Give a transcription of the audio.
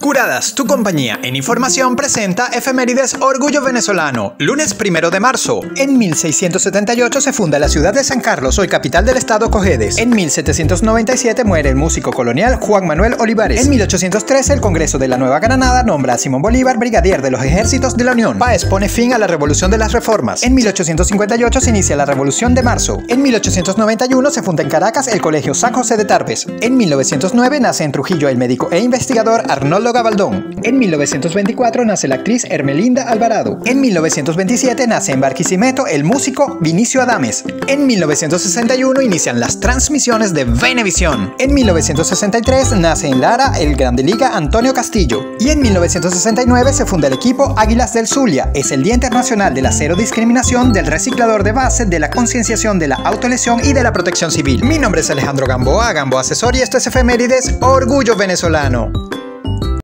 Curadas, tu compañía en información, presenta Efemérides Orgullo Venezolano. Lunes 1 de marzo. En 1678 se funda la ciudad de San Carlos, hoy capital del estado Cojedes. En 1797 muere el músico colonial Juan Manuel Olivares. En 1813 el Congreso de la Nueva Granada nombra a Simón Bolívar brigadier de los ejércitos de la Unión. Páez pone fin a la Revolución de las Reformas. En 1858 se inicia la Revolución de Marzo. En 1891 se funda en Caracas el Colegio San José de Tarpes. En 1909 nace en Trujillo el médico e investigador Arnoldo Gabaldón. En 1924 nace la actriz Hermelinda Alvarado. En 1927 nace en Barquisimeto el músico Vinicio Adames. En 1961 inician las transmisiones de Venevisión. En 1963 nace en Lara el Grande Liga Antonio Castillo. Y en 1969 se funda el equipo Águilas del Zulia. Es el Día Internacional de la Cero Discriminación, del reciclador de base, de la concienciación de la autolesión y de la protección civil. Mi nombre es Alejandro Gamboa, Gamboa Asesor, y esto es Efemérides Orgullo Venezolano.